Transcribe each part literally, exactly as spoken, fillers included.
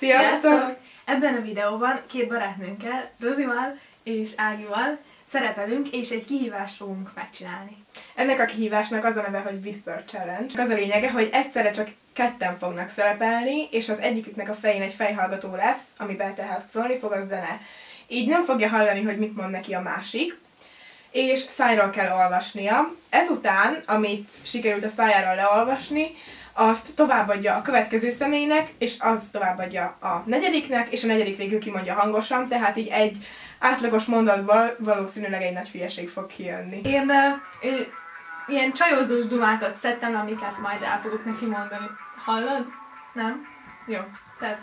Sziasztok! Sziasztok! Ebben a videóban két barátnőnkkel, Rozival és Ágival szerepelünk, és egy kihívást fogunk megcsinálni. Ennek a kihívásnak az a neve, hogy Whisper Challenge. Az a lényege, hogy egyszerre csak ketten fognak szerepelni, és az egyiküknek a fején egy fejhallgató lesz, amiben tehát szólni fog a zene. Így nem fogja hallani, hogy mit mond neki a másik, és szájról kell olvasnia. Ezután, amit sikerült a szájáról leolvasni, azt továbbadja a következő személynek, és az továbbadja a negyediknek, és a negyedik végül kimondja hangosan, tehát így egy átlagos mondatból valószínűleg egy nagy hülyeség fog kijönni. Én uh, uh, ilyen csajozós dumákat szedtem, amiket majd el fogok neki mondani. Hallod? Nem? Jó. Tehát...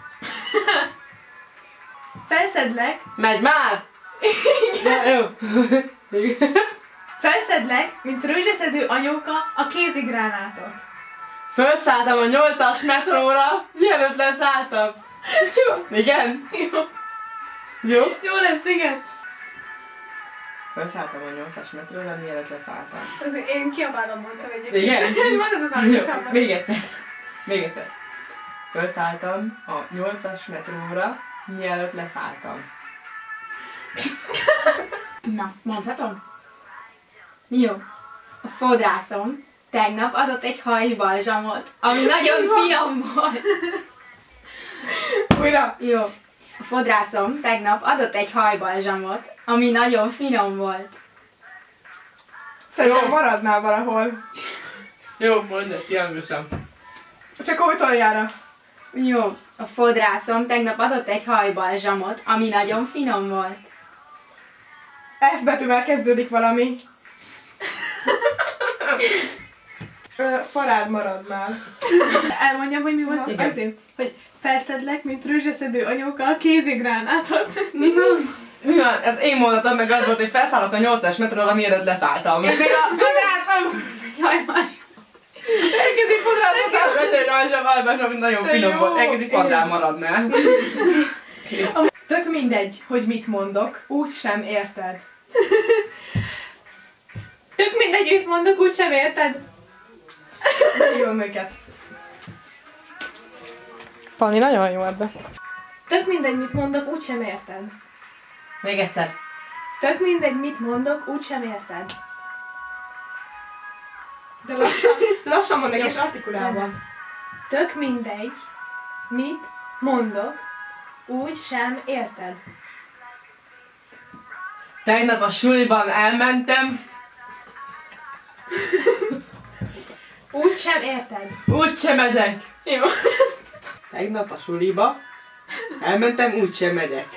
Felszedlek. Megy már! Ja, jó. Felszedlek, mint rőzseszedő anyóka a kézigránátot. Felszálltam a nyolcas metróra, mielőtt leszálltam. Jó. Igen? Jó. Jó? Jó lesz, igen. Felszálltam a nyolcas metróra, mielőtt leszálltam. Azért én kiabálom mondtam egyébként. Igen? Mondhatod hangosabban. Még egyszer. Még egyszer. Felszálltam a nyolcas metróra, mielőtt leszálltam. Na, mondhatom? Jó. A fodrászom tegnap adott egy hajbalzsamot, ami nagyon finom volt. Újra! Jó. A fodrászom tegnap adott egy hajbalzsamot, ami nagyon finom volt. Szerintem maradnál valahol. Jó, mondj, kiangoltam. Csak utoljára. Jó. A fodrászom tegnap adott egy hajbalzsamot, ami nagyon finom volt. F betűvel kezdődik valami. Ö, farád maradnál. Elmondjam, hogy mi volt Igen. azért? Hogy felszedlek, mint rőzseszedő anyóka a kézigránátot. Mi van? Mi van? Ez én mondatom, meg az volt, hogy felszállok a nyolcas metróra, mielőtt leszálltam. Én még a fodrászom egy hajbalzsamot. Elkezdik fodrászni, vető rajzsa, valbás, ami nagyon De finom jó. volt. Elkezdik fodrán maradnál. Tök mindegy, hogy mit mondok, úgy sem érted. Tök mindegy, mit mondok, úgysem érted. Hívom őket. Pani nagyon jó ebbe. Tök mindegy, mit mondok, úgysem érted. Még egyszer. Tök mindegy, mit mondok, úgysem érted. De lassan. Lassan mondok és artikulálban. Tök mindegy, mit mondok, úgy sem érted. Tegnap a suliban elmentem, Úgy sem érted. úgy sem megyek. Jó. Tegnap a suliba elmentem, úgy sem megyek.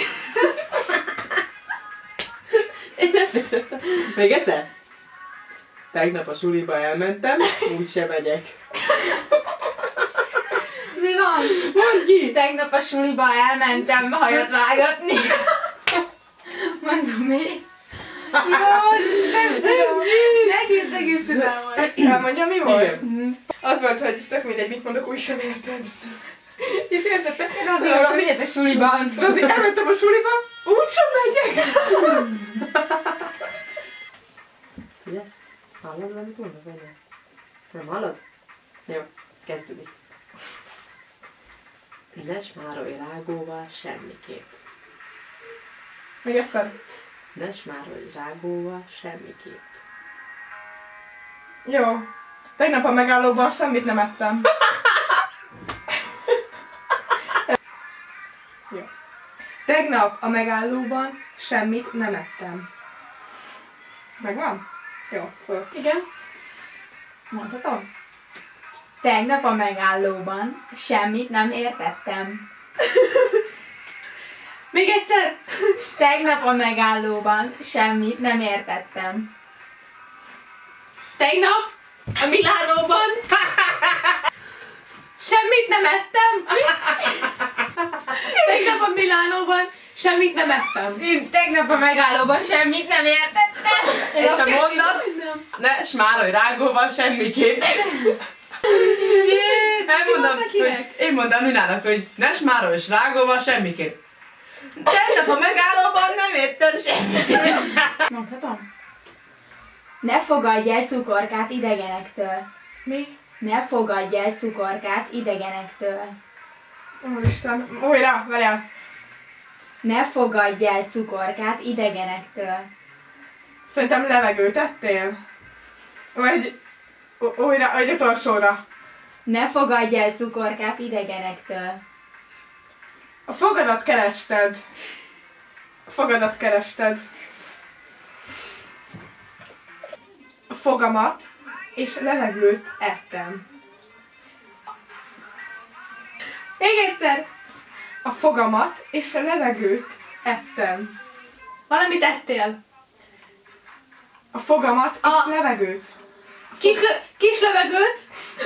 Én ezt értettem. Még egyszer? Tegnap a suliba elmentem, úgy sem megyek. Mi van? Mondd ki! Tegnap a suliba elmentem hajat vágatni. Mondom mi? Jó, nem tudom. Egész, egész közel volt. Elmondjam, mi volt? Igen. Az volt, hogy tök mindegy, mit mondok, úgy sem érted. És értette? Rozi, hogy ez a suliban. Rozi, elmentem a suliba, úgy sem megyek. Figyelsz? Hallod, amit mondok, vagy nem? Nem hallod? Jó, kezdődik. Ne smárolj rágóval semmiképp. Még egyszer. Ne smárolj rágóval semmiképp. Jó. Tegnap a megállóban semmit nem ettem. Jó. Tegnap a megállóban semmit nem ettem. Megvan? Jó, föl. Igen. Mondhatom? Tegnap a megállóban semmit nem értettem. Még egyszer. Tegnap a megállóban semmit nem értettem. Tegnap a Milánóban semmit nem ettem. Mi? Tegnap a Milánóban semmit nem ettem. Én tegnap a megállóban semmit nem értettem. És a mondat? Ne smárolj rágóval semmiképp. Elmondom, hogy én mondtam Linának, hogy ne smárolj rágóval semmiképp. Tegnap a megállóban nem értem semmit. Mondhatom? Ne fogadj el cukorkát idegenektől. Mi? Ne fogadj el cukorkát idegenektől. Úristen, újra, várjál. Ne fogadj el cukorkát idegenektől. Szerintem levegőt ettél? Vagy ú- újra, vagy utolsóra. Ne fogadj el cukorkát idegenektől. A fogadat kerested. A fogadat kerested. A fogamat és levegőt ettem. Még egyszer. A fogamat és a levegőt ettem. Valamit ettél. A fogamat A- és levegőt. Kis, le- kis levegőt.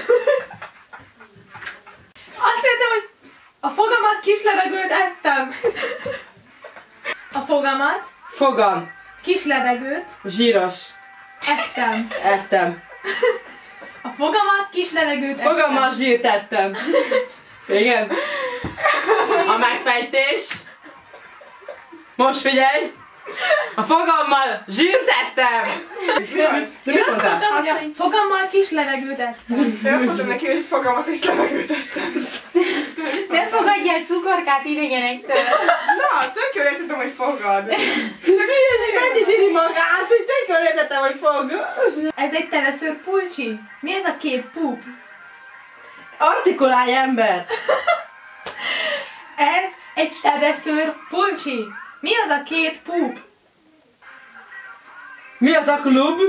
Azt értem, hogy a fogamat, kis levegőt ettem. A fogamat, Fogam. kis levegőt Zsíros. ettem. Ettem. A fogamat, kis levegőt ettem. Fogammal zsírt ettem. Igen. A megfejtés. Most figyelj. A fogammal zsírt ettem. Mi volt? De Én mi azt mondtál? mondtam, hogy a Azt, hogy- fogammal kis levegőt ettem. Én azt mondtam neki, hogy fogamat és levegőt ettem. Ne fogadj el cukorkát idegenektől. Na, tök jól értettem, hogy fogad. Szülyeség megdicséri magát, hogy tök jól értettem, hogy fog. Ez egy teveszőr pulcsi. Mi ez a két pup? Artikulálj ember. Ez egy teveszőr pulcsi. Mi az a két pup? Mi az a klub?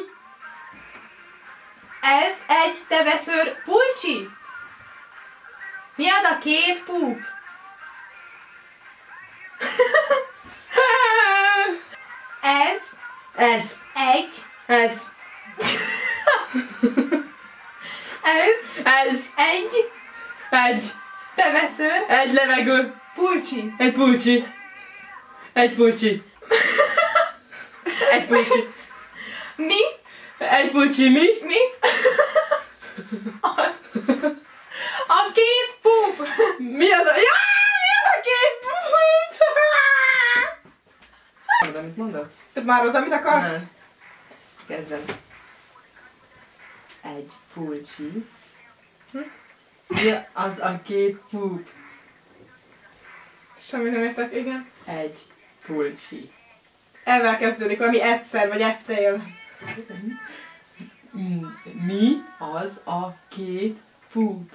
Ez egy teveszőr pulcsi. Mi az a két pup? Ez Ez. egy, Ez. ez Ez. egy Egy. teveszőr Egy levegő. pulcsi. Egy pulcsi. Egy pulcsi. Egy pulcsi. Mi? Egy pulcsi mi? Mi? A, a két pup. Mi az a... Ja! Mi az a két pup? Mondod, amit mondok? Ez már az, amit akarsz? Nem. Kezdem. Egy pulcsi. Mi az a két pup? Semmi nem értek, igen. Egy pulcsi. Elvel kezdődik, valami egyszer, vagy ettél. Mm, Mi az a két pup?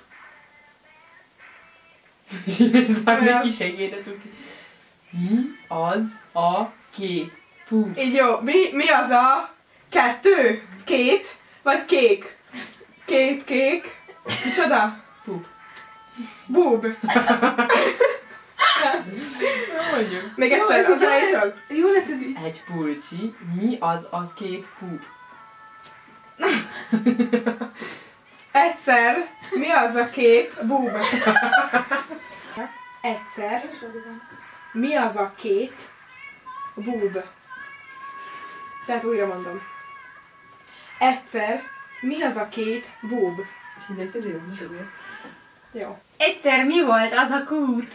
Már még kisegítettük. Mi az a két pup? Így jó, mi, mi az a kettő? Két? Vagy kék? Két kék? Micsoda? Pup. Búb. Mondjuk. Még Jó, egyszer, ez az így jó elejétől. lesz. Jó lesz ez így. Egy pulcsi. Mi az a két pup? Egyszer, mi az a két búb? Egyszer, mi az a két búb? Tehát újra mondom. Egyszer, mi az a két búb? És így egy kezébe mutatja. Jó. Egyszer mi volt az a kút?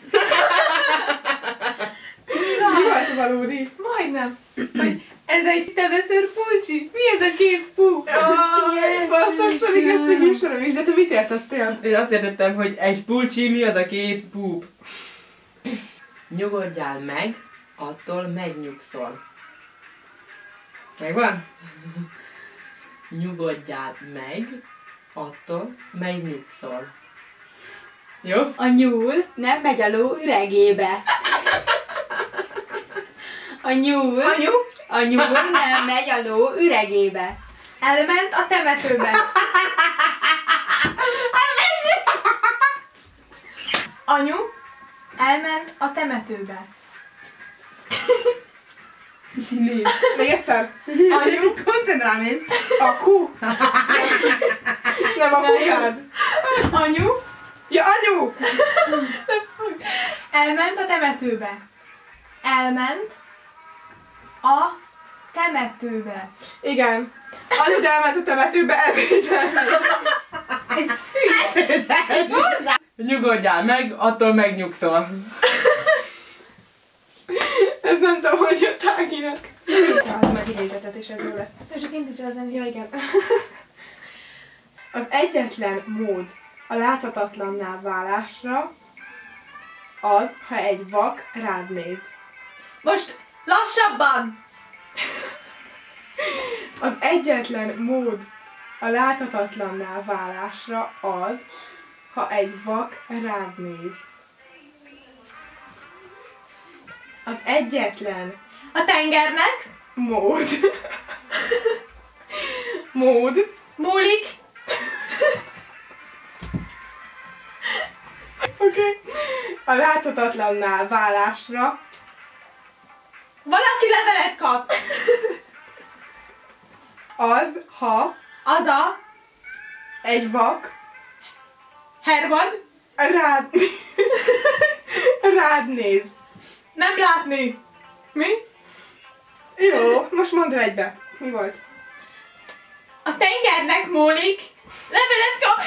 Mi volt valódi? Majdnem. Hogy ez egy teveszőr pulcsi. Mi ez a két pup? Jaj, basszus, pedig ezt még ismerem is, de te mit értettél? Én azt értettem, hogy egy pulcsi, mi az a két pup? Nyugodjál meg, attól megnyugszol. Megvan? Nyugodjál meg, attól megnyugszol. Jó? A nyúl nem megy a ló üregébe. A nyúl, Anyu? a nyúl nem megy a ló üregébe. Elment a temetőbe. Anyu elment a temetőbe. Nézd. Még egyszer. Anyu Koncentrálj! A kú. Nem a Na, jó. kukád. Anyu Ja, anyu! elment a temetőbe. Elment a temetőbe. Igen. Anyud elment a temetőbe ebédelni. Ez hülye. Nyugodjál meg, attól megnyugszol. Ez nem tudom, hogy jött Áginak. Találj meg idézetet, és ez jó lesz. És csak indítsa a zenét. Ja, igen. Az egyetlen mód a láthatatlanná válásra Az, ha egy vak rád néz. Most lassabban! Az egyetlen mód a láthatatlanná válásra az, ha egy vak rád néz. Az egyetlen A tengernek mód. mód. múlik. Oké. Okay. A láthatatlanná válásra Valaki levelet kap. az, ha Az a egy vak Hervad rád, rád néz. nem látni. Mi? Jó, most mondd egybe. Mi volt? A tengernek múlik. Levelet kap.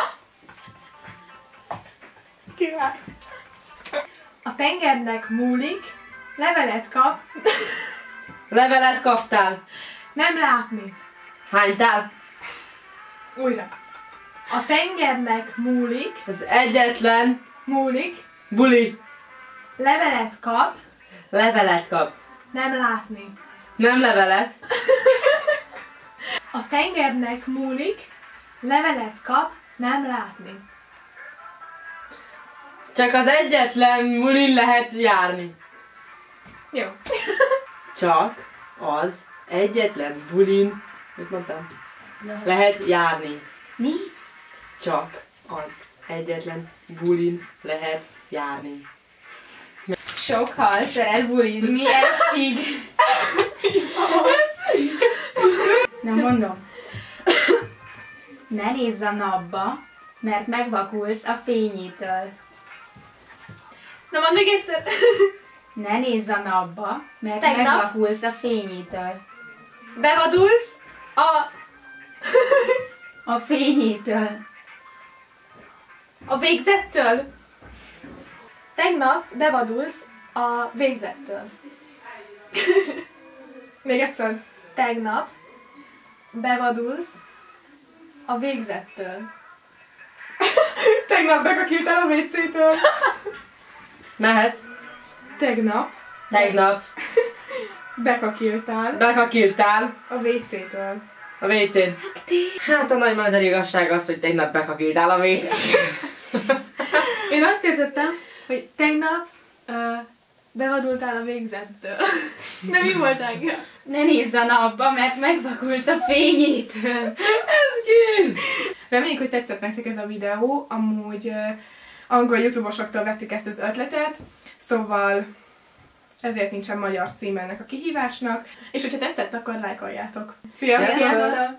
Király. A tengernek múlik. Levelet kap. Levelet kaptál. Nem látni. Hánytál? Újra. A tengernek múlik. Az egyetlen Múlik. buli. Levelet kap. Levelet kap. Nem látni. Nem levelet. A tengernek múlik. Levelet kap. Nem látni. Csak az egyetlen bulin lehet járni. Jó. Csak az egyetlen bulin, mit mondtam? Lehet járni. Mi? Csak az egyetlen bulin lehet járni. Sok hal szeret bulizni estig. Na mondom. Ne nézz a napba, mert megvakulsz a fényétől. Na mondd még egyszer. Ne nézz a napba, mert Tegnap? megvakulsz a fényétől. Bevadulsz a, A fényétől. a végzettől. Tegnap bevadulsz a végzettől. Még egyszer. Tegnap bevadulsz a végzettől. Tegnap bekakiltál a vé cé-től. Mehet. Tegnap Tegnap bekakiltál bekakiltál a vé cé-től. a vécén. Hát a nagy magyar igazság az, hogy tegnap bekakiltál a vécén. Én azt értettem, hogy tegnap uh, bevadultál a végzettől. De mi volt engem? Ne nézz a napba, mert megvakulsz a fényétől. Ez ki? Reméljük, hogy tetszett nektek ez a videó. Amúgy uh, angol youtubosoktól vettük ezt az ötletet, szóval ezért nincsen magyar cím ennek a kihívásnak. És hogyha tetszett, akkor lájkoljátok. Sziasztok! Sziasztok! Sziasztok!